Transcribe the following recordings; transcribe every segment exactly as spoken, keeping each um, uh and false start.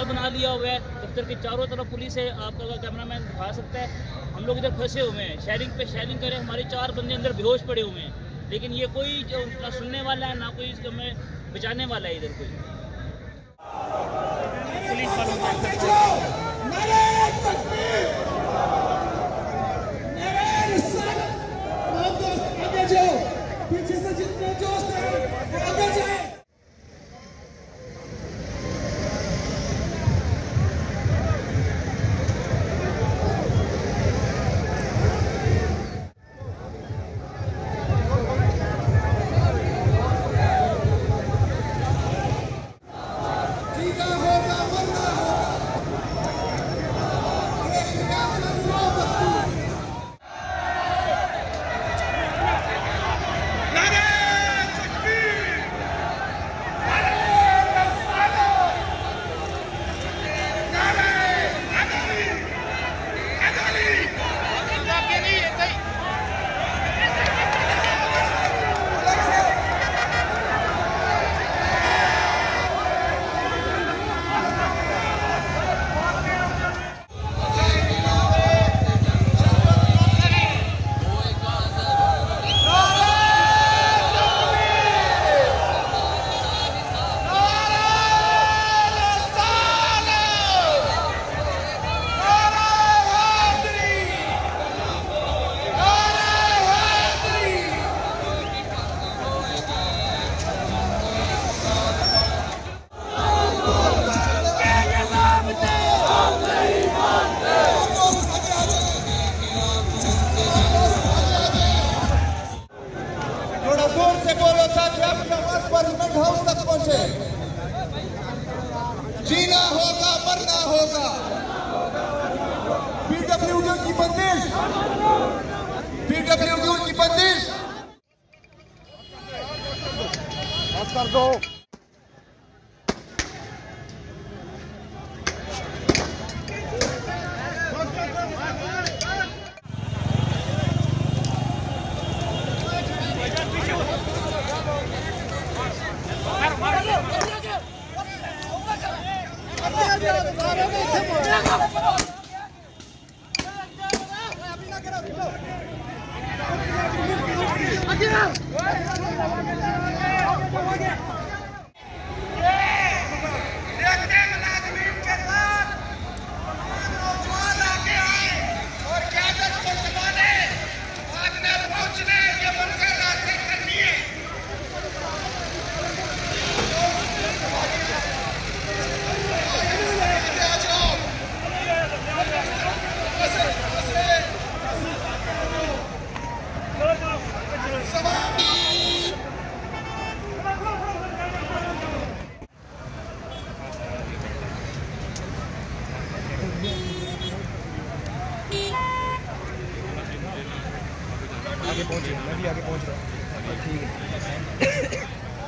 بنا لیا ہوا ہے، دفتر کے چاروں طرف پولیس ہے، آپ کا کیمرہ مین دکھا سکتا ہے. ہم لوگ ادھر پھنسے ہوئے ہیں، شیئرنگ پہ شیئرنگ کریں، ہمارے چار بندے اندر بے ہوش پڑے ہوئے ہیں، لیکن یہ کوئی جو نہ سننے والا ہے نہ کوئی اس کو ہمیں بچانے والا ہے ادھر کوئی. پولیس والوں جینا ہوگا مرنا ہوگا. پی ڈبلیو ڈی کی بندش، پی ڈبلیو ڈی کی بندش کر دو. آگے پہنچ رہا ہوں، میں بھی آگے پہنچ رہا ہوں. ٹھیک ہے.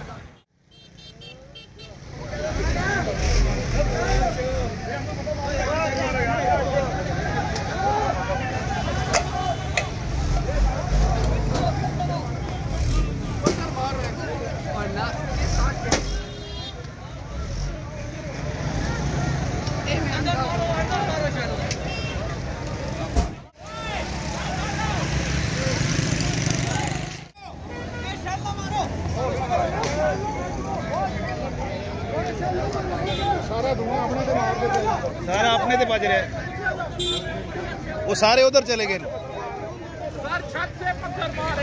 سارا اپنے تے بج رہے، وہ سارے ادھر چلے گئے. چھت سے پتھر مارے.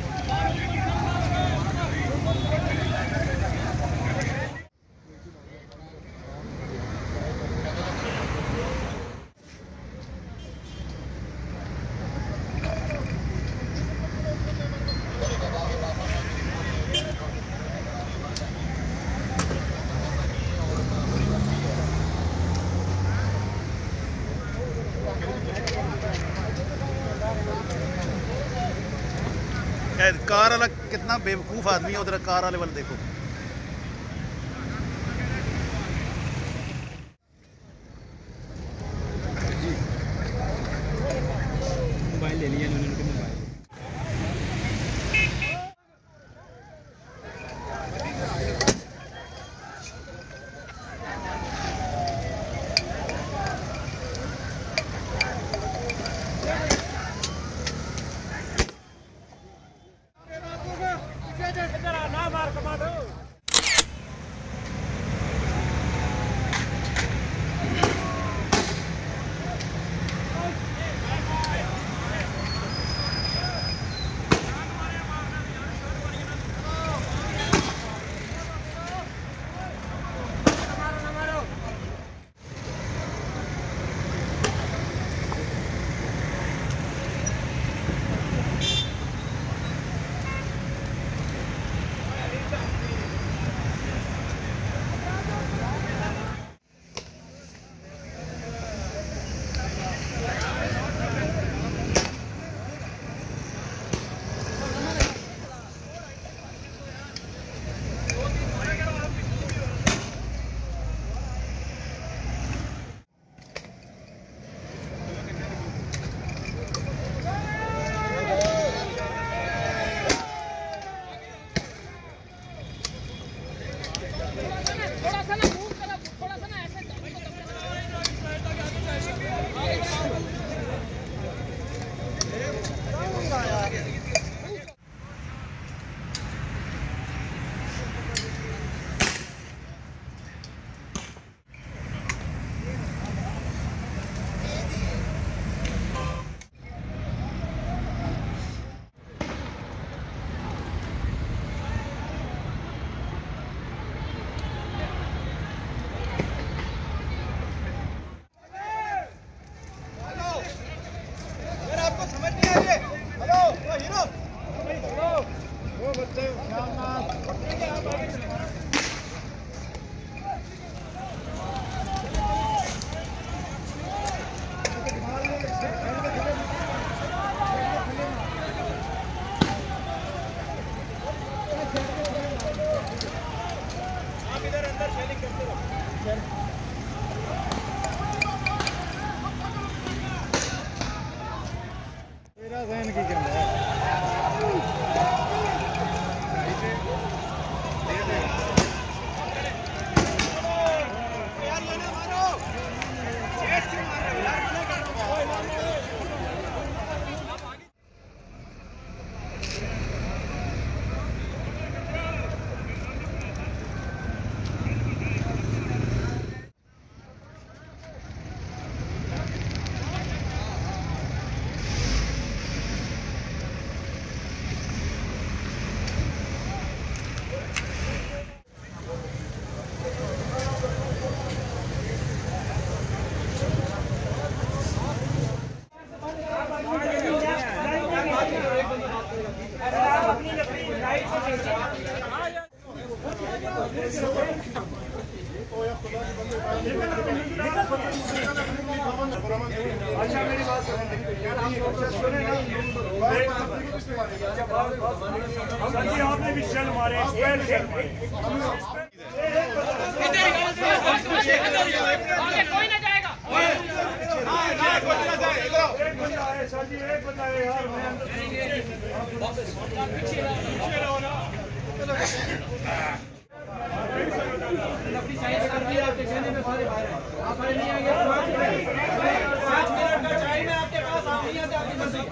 کار والا کتنا بیوقوف آدمی ہے، ادھر کار والے والے دیکھو. موبائل لے لیا انہوں نے موبائل. सर। मेरा जहन की क्या है अच्छा मेरी बात जी आपने भी शेल मारे कोई ना जाएगा एक बंदा है सर जी एक बंदा है यार अपनी साइज कर दी आपके कहने में सारे बाहर हैं आप बाहर नहीं आएंगे पाँच मिनट का टाइम है आपके पास आप नहीं आते आपकी मर्जी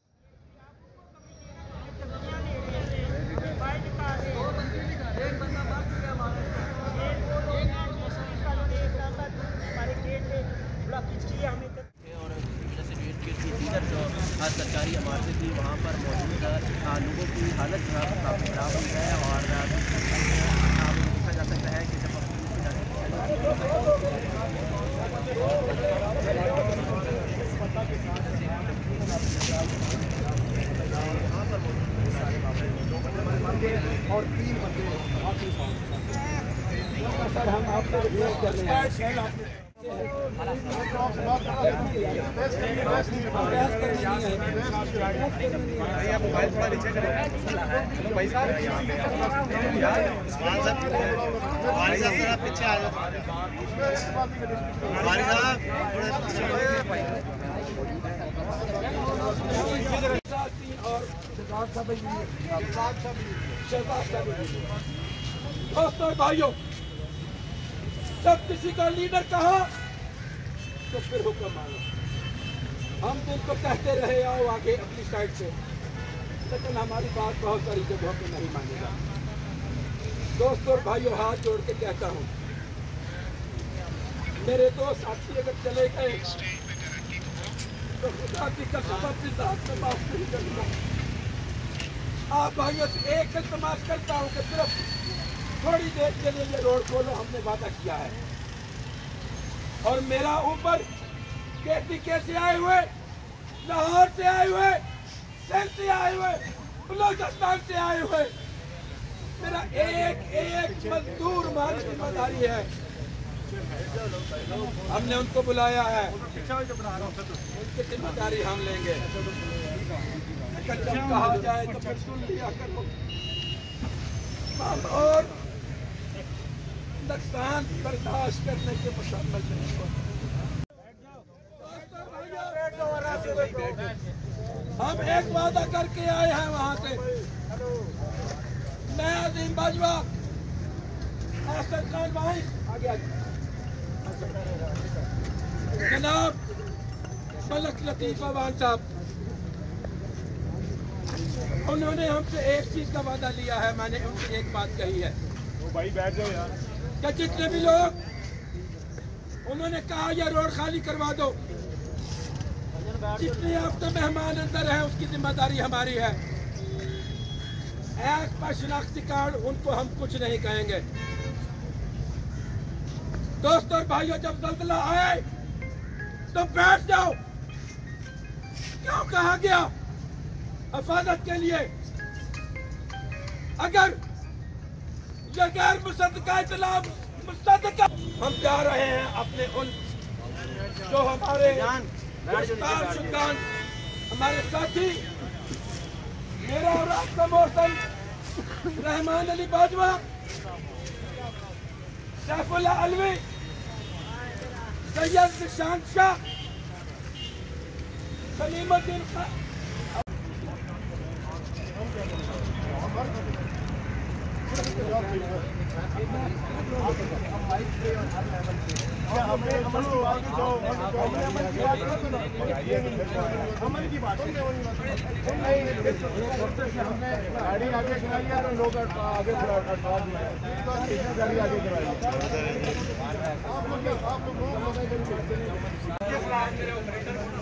सरकारी इमारतें थी वहाँ पर मौजूद लोगों की हालत जो है काफ़ी खराब हुई है और देखा जा सकता है कि जब और तीन बंदे सर हम आपसे रिक्वेस्ट कर रहे हैं भैया मोबाइल थोड़ा नीचे करें भाई साहब हमारे साहब थोड़ा पीछे आ जाओ हमारे साहब थोड़ा दोस्तों भाइयों जब किसी का लीडर कहा तो फिर हुक्म मानो। हम तुमको कहते रहे आओ आगे अपनी साइड से, लेकिन हमारी बात बहुत सारी जगहों पे नहीं मानेगा। दोस्तों और भाइयों हाथ जोड़ के कहता हूँ, मेरे दो साथी अगर चले गए तो खुदा की कसम अपनी जात से माफ नहीं करूँगा। आप भाइयों से एक इल्तमास करता हूँ कि सिर्फ थोड़ी देर के लिए ये रोड खोलो, हमने वादा किया है। और मेरा ऊपर केटी कैसे आए हुए, लाहौर से आए हुए, सिंध से आए हुए, बलूचिस्तान से आए हुए, मेरा एक एक मजदूर मान जिम्मेदारी है। हमने उनको बुलाया है, उनकी जिम्मेदारी हम लेंगे। अगर जब कहा जाए तो फिर सुन लिया करो और नुकसान बर्दाश्त करने के मुशामिल नहीं हो। हम एक वादा करके आए हैं वहां से, मैं अजीम बाजवा, आसद खान भाई आगे जनाब मलक लतीफ अवान साहब, उन्होंने हमसे एक चीज का वादा लिया है। मैंने उनसे एक बात कही है, भाई बैठ जाओ यार, कि जितने भी लोग, उन्होंने कहा यह रोड खाली करवा दो, जितने अब तो मेहमान अंदर हैं उसकी जिम्मेदारी हमारी है। एक पर शनाख्ती कार्ड उनको हम कुछ नहीं कहेंगे। दोस्तों और भाइयों जब ज़ल्ज़ला आए तो बैठ जाओ, क्यों कहा गया हिफाजत के लिए। अगर ये गैर मुसद्दक़ा इत्तला मुसद्दक़ा, हम जा रहे हैं अपने उन जो हमारे उस्ताद शुक्रान, हमारे साथी, मेरा और आपका मौसम रहमान अली बाजवा, सैफुल्लाह अलवी, सैयद निशान शाह, सलीमुद्दीन खान। अमन की बात हमने गाड़ी आगे चलाई है तो लोग आगे गाड़ी आगे चलाई आप लोग आप लोग